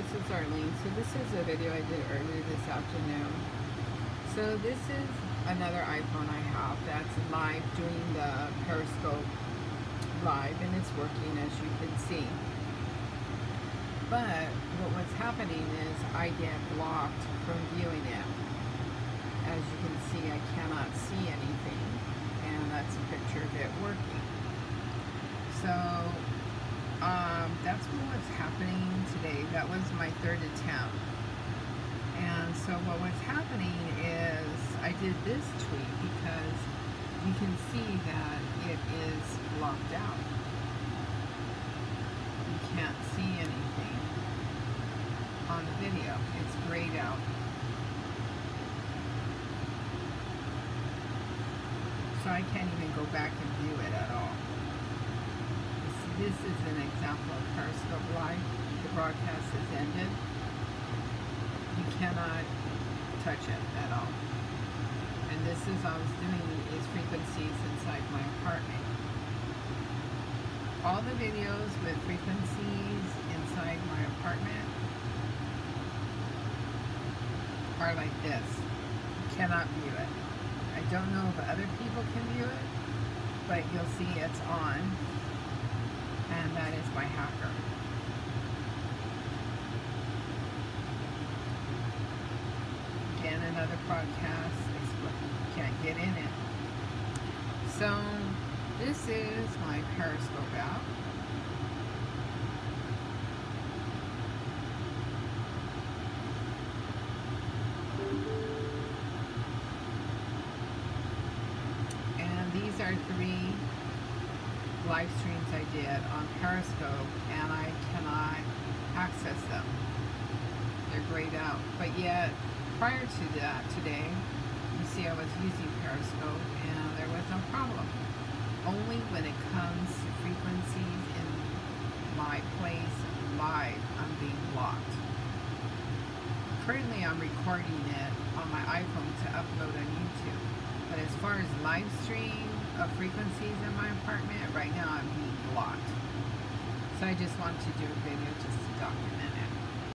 this is Arlene. So this is a video I did earlier this afternoon. So this is another iPhone I have that's live doing the Periscope live, and it's working, as you can see. But what's happening is I get blocked from viewing it. As you can see, I cannot see anything, and that's a picture of it working. So that's what's happening today. That was my third attempt. And so what was happening is I did this tweet because you can see that it is blocked out. You can't see anything on the video. It's grayed out. So I can't even go back and view it at all. This is an example of Periscope Live. The broadcast has ended. You cannot touch it at all. And this is, I was doing is frequencies inside my apartment. All the videos with frequencies inside my apartment are like this. You cannot view it. I don't know if other people can view it, but you'll see it's on. And that is my hacker. Again, another broadcast. Can't get in it. So this is my Periscope app. And these are 3 live streams I did on Periscope, and I cannot access them. They're grayed out. But yet, prior to that, today, you see I was using Periscope and there was no problem. Only when it comes to frequencies in my place live, I'm being blocked. Currently, I'm recording it on my iPhone to upload on YouTube. But as far as live stream of frequencies in my apartment, right now I'm being blocked. So I just wanted to do a video just to document it.